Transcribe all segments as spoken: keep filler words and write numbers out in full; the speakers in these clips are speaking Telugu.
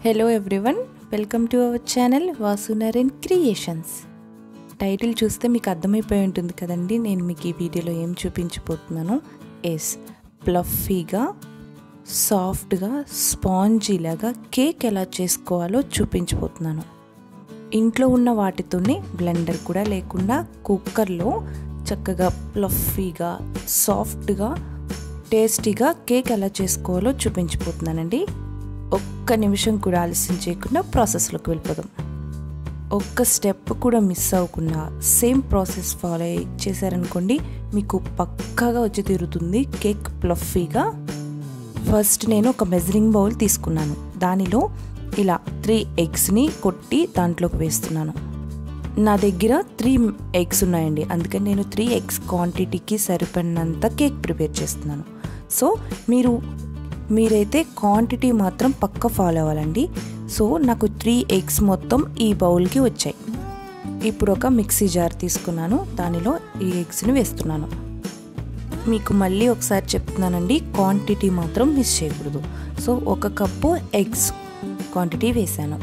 Hello everyone, welcome to our channel Vasunaran Creations. Title చూస్తే మీకు అర్థమైపోయి ఉంటుంది కదండి నేను మీకు ఈ వీడియోలో ఏం చూపించబోతున్నాను. ఎస్ ప్లఫీగా సాఫ్ట్గా స్పాంజీ లాగా కేక్ ఎలా చేసుకోవాలో చూపించబోతున్నాను. ఇంట్లో ఉన్న వాటితోనే బ్లెండర్ కూడా లేకుండా కుక్కర్లో చక్కగా ప్లఫీగా సాఫ్ట్గా టేస్టీగా కేక్ ఎలా చేసుకోవాలో చూపించబోతున్నానండి. ఒక్క నిమిషం కూడా ఆలస్యం చేయకుండా ప్రాసెస్లోకి వెళ్ళిపోదాం. ఒక్క స్టెప్ కూడా మిస్ అవ్వకుండా సేమ్ ప్రాసెస్ ఫాలో చేశారనుకోండి మీకు పక్కాగా వచ్చి తీరుతుంది కేక్ ప్లఫీగా. ఫస్ట్ నేను ఒక మెజరింగ్ బౌల్ తీసుకున్నాను. దానిలో ఇలా త్రీ ఎగ్స్ని కొట్టి దాంట్లోకి వేస్తున్నాను. నా దగ్గర త్రీ ఎగ్స్ ఉన్నాయండి, అందుకని నేను త్రీ ఎగ్స్ క్వాంటిటీకి సరిపడినంత కేక్ ప్రిపేర్ చేస్తున్నాను. సో మీరు మీరైతే క్వాంటిటీ మాత్రం పక్క ఫాలో అవ్వాలండి. సో నాకు త్రీ ఎగ్స్ మొత్తం ఈ బౌల్కి వచ్చాయి. ఇప్పుడు ఒక మిక్సీ జార్ తీసుకున్నాను, దానిలో ఈ ఎగ్స్ని వేస్తున్నాను. మీకు మళ్ళీ ఒకసారి చెప్తున్నానండి, క్వాంటిటీ మాత్రం మిస్ చేయకూడదు. సో ఒక కప్పు ఎగ్స్ క్వాంటిటీ వేసాను.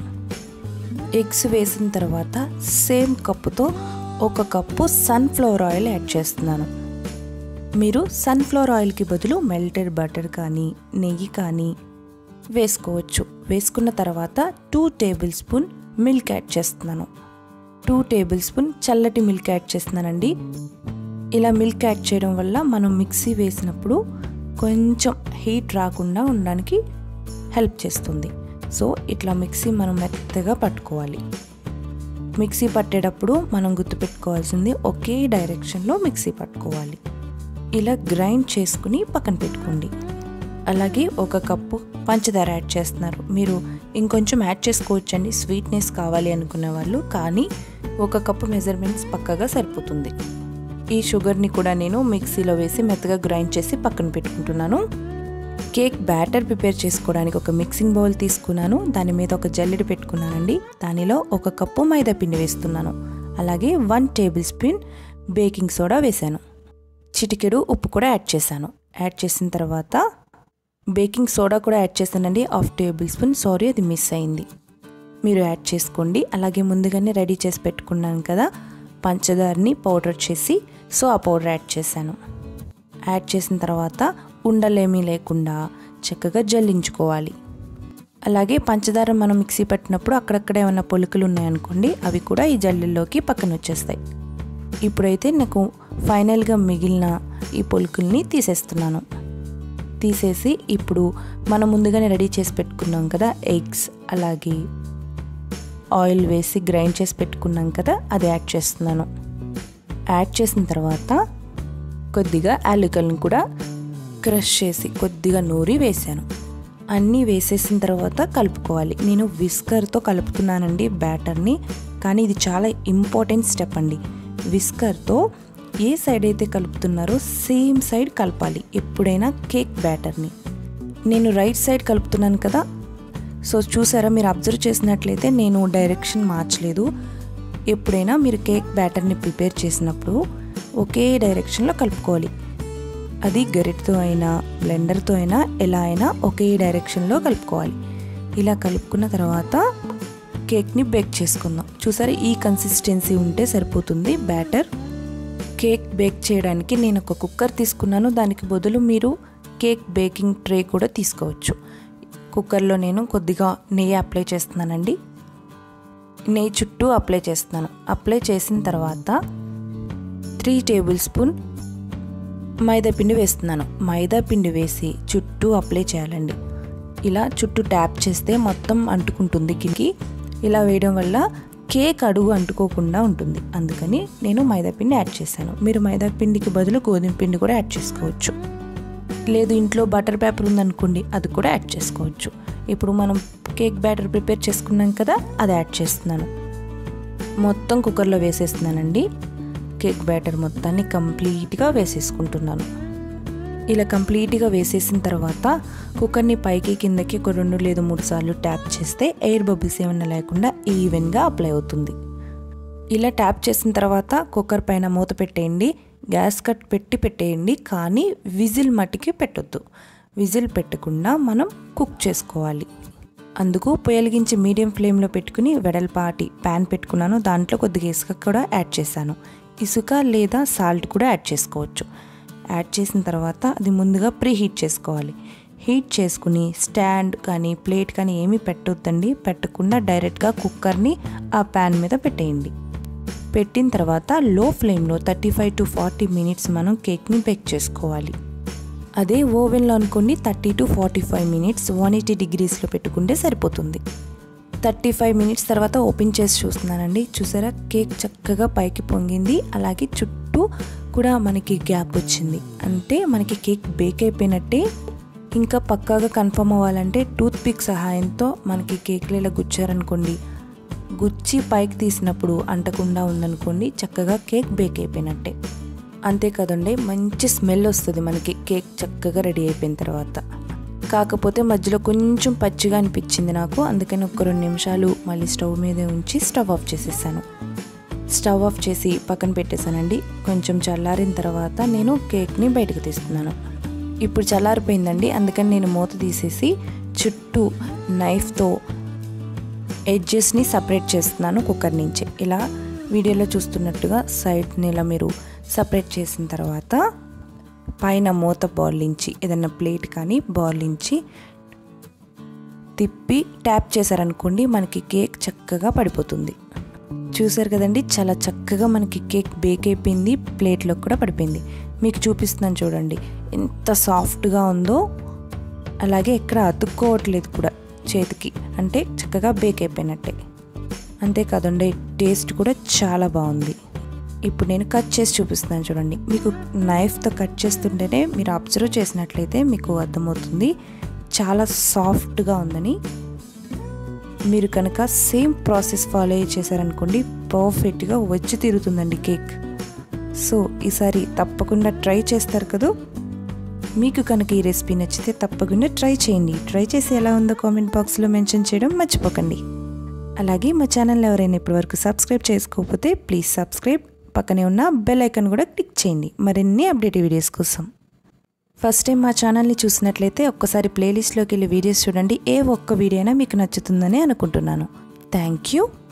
ఎగ్స్ వేసిన తర్వాత సేమ్ కప్పుతో ఒక కప్పు సన్ఫ్లవర్ ఆయిల్ యాడ్ చేస్తున్నాను. మీరు సన్ఫ్లవర్ ఆయిల్కి బదులు మెల్టెడ్ బటర్ కానీ నెయ్యి కానీ వేసుకోవచ్చు. వేసుకున్న తర్వాత two tablespoon milk add చేస్తున్నాను. టూ టేబుల్ స్పూన్ చల్లటి మిల్క్ యాడ్ చేస్తున్నానండి. ఇలా మిల్క్ యాడ్ చేయడం వల్ల మనం మిక్సీ వేసినప్పుడు కొంచెం హీట్ రాకుండా ఉండడానికి హెల్ప్ చేస్తుంది. సో ఇట్లా మిక్సీ మనం మెత్తగా పట్టుకోవాలి. మిక్సీ పట్టేటప్పుడు మనం గుర్తుపెట్టుకోవాల్సింది ఒకే డైరెక్షన్లో మిక్సీ పట్టుకోవాలి. ఇలా గ్రైండ్ చేసుకుని పక్కన పెట్టుకోండి. అలాగే ఒక కప్పు పంచదార యాడ్ చేస్తున్నారు. మీరు ఇంకొంచెం యాడ్ చేసుకోవచ్చండి స్వీట్నెస్ కావాలి అనుకునే వాళ్ళు, కానీ ఒక కప్పు మెజర్మెంట్స్ పక్కగా సరిపోతుంది. ఈ షుగర్ని కూడా నేను మిక్సీలో వేసి మెత్తగా గ్రైండ్ చేసి పక్కన పెట్టుకుంటున్నాను. కేక్ బ్యాటర్ ప్రిపేర్ చేసుకోవడానికి ఒక మిక్సింగ్ బౌల్ తీసుకున్నాను. దాని మీద ఒక జల్లెడ పెట్టుకున్నానండి. దానిలో ఒక కప్పు మైదా పిండి వేస్తున్నాను. అలాగే one tablespoon baking soda వేశాను. చిటికెడు ఉప్పు కూడా యాడ్ చేశాను. యాడ్ చేసిన తర్వాత బేకింగ్ సోడా కూడా యాడ్ చేశానండి, హాఫ్ టేబుల్ స్పూన్. సారీ అది మిస్ అయింది, మీరు యాడ్ చేసుకోండి. అలాగే ముందుగానే రెడీ చేసి పెట్టుకున్నాను కదా పంచదారని పౌడర్ చేసి, సో ఆ పౌడర్ యాడ్ చేశాను. యాడ్ చేసిన తర్వాత ఉండలేమీ లేకుండా చక్కగా జల్లించుకోవాలి. అలాగే పంచదార మనం మిక్సీ పట్టినప్పుడు అక్కడక్కడ ఏమైనా పొలుకులు ఉన్నాయనుకోండి, అవి కూడా ఈ జల్లెల్లోకి పక్కన వచ్చేస్తాయి. ఇప్పుడైతే నాకు ఫైనల్గా మిగిలిన ఈ పొలుకుల్ని తీసేస్తున్నాను. తీసేసి ఇప్పుడు మనం ముందుగానే రెడీ చేసి పెట్టుకున్నాం కదా ఎగ్స్, అలాగే ఆయిల్ వేసి గ్రైండ్ చేసి పెట్టుకున్నాం కదా అది యాడ్ చేస్తున్నాను. యాడ్ చేసిన తర్వాత కొద్దిగా యాలకులను కూడా క్రష్ చేసి కొద్దిగా నూరి వేసాను. అన్నీ వేసేసిన తర్వాత కలుపుకోవాలి. నేను విస్కర్తో కలుపుతున్నానండి బ్యాటర్ని, కానీ ఇది చాలా ఇంపార్టెంట్ స్టెప్ అండి. విస్కర్తో ఏ సైడ్ అయితే కలుపుతున్నారో సేమ్ సైడ్ కలపాలి ఎప్పుడైనా కేక్ బ్యాటర్ని. నేను రైట్ సైడ్ కలుపుతున్నాను కదా, సో చూసారా, మీరు అబ్జర్వ్ చేసినట్లయితే నేను డైరెక్షన్ మార్చలేదు. ఎప్పుడైనా మీరు కేక్ బ్యాటర్ని ప్రిపేర్ చేసినప్పుడు ఒకే డైరెక్షన్లో కలుపుకోవాలి. అది గరిటతో అయినా బ్లెండర్తో అయినా ఎలా అయినా ఒకే డైరెక్షన్లో కలుపుకోవాలి. ఇలా కలుపుకున్న తర్వాత కేక్ని బేక్ చేసుకుందాం. చూసారా, ఈ కన్సిస్టెన్సీ ఉంటే సరిపోతుంది బ్యాటర్. కేక్ బేక్ చేయడానికి నేను ఒక కుక్కర్ తీసుకున్నాను. దానికి బదులు మీరు కేక్ బేకింగ్ ట్రే కూడా తీసుకోవచ్చు. కుక్కర్లో నేను కొద్దిగా నెయ్యి అప్లై చేస్తున్నానండి. నెయ్యి చుట్టూ అప్లై చేస్తున్నాను. అప్లై చేసిన తర్వాత త్రీ టేబుల్ స్పూన్ మైదా పిండి వేస్తున్నాను. మైదా పిండి వేసి చుట్టూ అప్లై చేయాలండి. ఇలా చుట్టూ ట్యాప్ చేస్తే మొత్తం అంటుకుంటుంది గిన్నెకి. ఇలా వేయడం వల్ల కేక్ అడుగు అంటుకోకుండా ఉంటుంది, అందుకని నేను మైదా పిండి యాడ్ చేశాను. మీరు మైదా పిండికి బదులు గోధుమ పిండి కూడా యాడ్ చేసుకోవచ్చు. లేదు ఇంట్లో బటర్ పేపర్ ఉందనుకోండి, అది కూడా యాడ్ చేసుకోవచ్చు. ఇప్పుడు మనం కేక్ బ్యాటర్ ప్రిపేర్ చేసుకున్నాం కదా, అది యాడ్ చేస్తున్నాను. మొత్తం కుక్కర్లో వేసేస్తున్నానండి. కేక్ బ్యాటర్ మొత్తాన్ని కంప్లీట్గా వేసేసుకుంటున్నాను. ఇలా కంప్లీట్గా వేసేసిన తర్వాత కుక్కర్ని పైకి కిందకి ఒక రెండు లేదా మూడు సార్లు ట్యాప్ చేస్తే ఎయిర్ బబుల్స్ ఏమన్నా లేకుండా ఈవెన్గా అప్లై అవుతుంది. ఇలా ట్యాప్ చేసిన తర్వాత కుక్కర్ పైన మూత పెట్టేయండి. గ్యాస్ కట్ పెట్టి పెట్టేయండి, కానీ విజిల్ మట్టికి పెట్టొద్దు. విజిల్ పెట్టకుండా మనం కుక్ చేసుకోవాలి. అందుకు పొయ్యలిగించి మీడియం ఫ్లేమ్లో పెట్టుకుని వెడల్పాటి ప్యాన్ పెట్టుకున్నాను. దాంట్లో కొద్దిగా ఇసుక కూడా యాడ్ చేశాను. ఇసుక లేదా సాల్ట్ కూడా యాడ్ చేసుకోవచ్చు. యాడ్ చేసిన తర్వాత అది ముందుగా ప్రీ హీట్ చేసుకోవాలి. హీట్ చేసుకుని స్టాండ్ కానీ ప్లేట్ కానీ ఏమీ పెట్టొద్దండి. పెట్టకుండా డైరెక్ట్గా కుక్కర్ని ఆ ప్యాన్ మీద పెట్టేయండి. పెట్టిన తర్వాత లో ఫ్లేమ్లో thirty five to forty minutes మనం కేక్ని బేక్ చేసుకోవాలి. అదే ఓవెన్లో అనుకోండి thirty to forty five minutes one eighty డిగ్రీస్లో పెట్టుకుంటే సరిపోతుంది. థర్టీ ఫైవ్ మినిట్స్ తర్వాత ఓపెన్ చేసి చూస్తున్నానండి. చూసారా, కేక్ చక్కగా పైకి పొంగింది. అలాగే చుట్టూ కూడా మనకి గ్యాప్ వచ్చింది. అంటే మనకి కేక్ బేక్ అయిపోయినట్టే. ఇంకా పక్కాగా కన్ఫర్మ్ అవ్వాలంటే టూత్ పిక్ సహాయంతో మనకి కేక్లో ఇలా గుచ్చారనుకోండి, గుచ్చి పైకి తీసినప్పుడు అంటకుండా ఉందనుకోండి, చక్కగా కేక్ బేక్ అయిపోయినట్టే. అంతే కదండి, మంచి స్మెల్ వస్తుంది మనకి కేక్ చక్కగా రెడీ అయిపోయిన తర్వాత. కాకపోతే మధ్యలో కొంచెం పచ్చిగా అనిపించింది నాకు. అందుకని ఒక రెండు నిమిషాలు మళ్ళీ స్టవ్ మీదే ఉంచి స్టవ్ ఆఫ్ చేసేసాను. స్టవ్ ఆఫ్ చేసి పక్కన పెట్టేశానండి. కొంచెం చల్లారిన తర్వాత నేను కేక్ని బయటకు తీస్తున్నాను. ఇప్పుడు చల్లారిపోయిందండి. అందుకని నేను మూత తీసేసి చుట్టూ నైఫ్తో ఎడ్జెస్ని సపరేట్ చేస్తున్నాను కుక్కర్ నుంచి. ఇలా వీడియోలో చూస్తున్నట్టుగా సైడ్ని ఇలా మీరు సపరేట్ చేసిన తర్వాత పైన మూత బార్లించి ఏదైనా ప్లేట్ కానీ బార్లించి తిప్పి ట్యాప్ చేశారనుకోండి, మనకి కేక్ చక్కగా పడిపోతుంది. చూసారు కదండి, చాలా చక్కగా మనకి కేక్ బేక్ అయిపోయింది. ప్లేట్లో కూడా పడిపోయింది. మీకు చూపిస్తున్నాను చూడండి ఎంత సాఫ్ట్గా ఉందో. అలాగే ఎక్కడ అతుక్కోవట్లేదు కూడా చేతికి. అంటే చక్కగా బేక్ అయిపోయినట్టే. అంతేకాదండి, టేస్ట్ కూడా చాలా బాగుంది. ఇప్పుడు నేను కట్ చేసి చూపిస్తున్నాను చూడండి. మీకు నైఫ్తో కట్ చేస్తుంటేనే మీరు అబ్జర్వ్ చేసినట్లయితే మీకు అర్థమవుతుంది చాలా సాఫ్ట్గా ఉందని. మీరు కనుక సేమ్ ప్రాసెస్ ఫాలో చేశారనుకోండి, పర్ఫెక్ట్గా వచ్చి తీరుతుందండి కేక్. సో ఈసారి తప్పకుండా ట్రై చేస్తారు కదా. మీకు కనుక ఈ రెసిపీ నచ్చితే తప్పకుండా ట్రై చేయండి. ట్రై చేసి ఎలా ఉందో కామెంట్ బాక్స్లో మెన్షన్ చేయడం మర్చిపోకండి. అలాగే మా ఛానల్ ఎవరైనా ఇప్పటివరకు సబ్స్క్రైబ్ చేసుకోకపోతే ప్లీజ్ సబ్స్క్రైబ్. పక్కనే ఉన్న బెల్ ఐకాన్ కూడా క్లిక్ చేయండి మరిన్ని అప్డేట్ వీడియోస్ కోసం. ఫస్ట్ టైం మా ఛానల్ని చూసినట్లయితే ఒక్కసారి ప్లేలిస్ట్లోకి వెళ్ళి వీడియోస్ చూడండి. ఏ ఒక్క వీడియో అయినా మీకు నచ్చుతుందని అనుకుంటున్నాను. Thank you.